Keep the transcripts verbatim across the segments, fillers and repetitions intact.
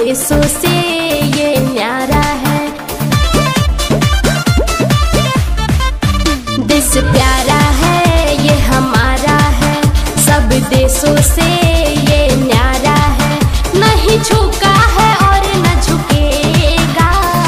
देशों से ये न्यारा है। देश प्यारा है ये हमारा है, सब देशों से ये न्यारा है। नहीं झुका है और न झुकेगा,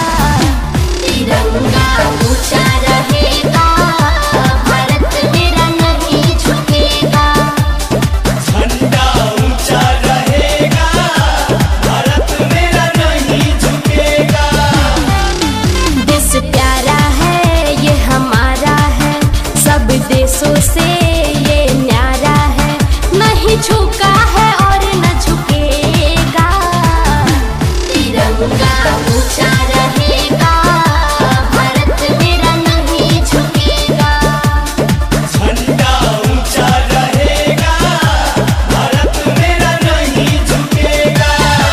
तिरंगा ऊंचा रहेगा, भारत मेरा नहीं झुकेगा। झंडा ऊंचा रहेगा, भारत मेरा नहीं झुकेगा। देश प्यारा है ये हमारा है, सब देशों से ये न्यारा है। नहीं झुका है और न झुकेगा, तिरंगा ऊंचा रहेगा, भारत मेरा नहीं झुकेगा। झंडा ऊंचा रहेगा, भारत मेरा नहीं झुकेगा।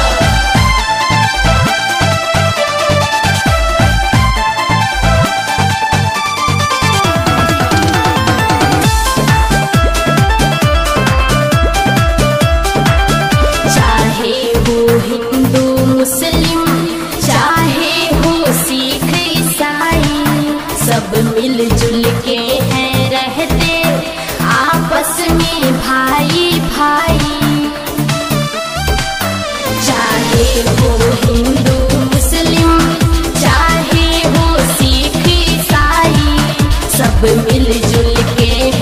चाहे हो हिंदू मुस्लिम, चाहे हो सिख ईसाई, सब मिलजुल के हैं रहते आपस में भाई भाई। चाहे हो हिंदू मुस्लिम, चाहे हो सिख ईसाई, सब मिलजुल के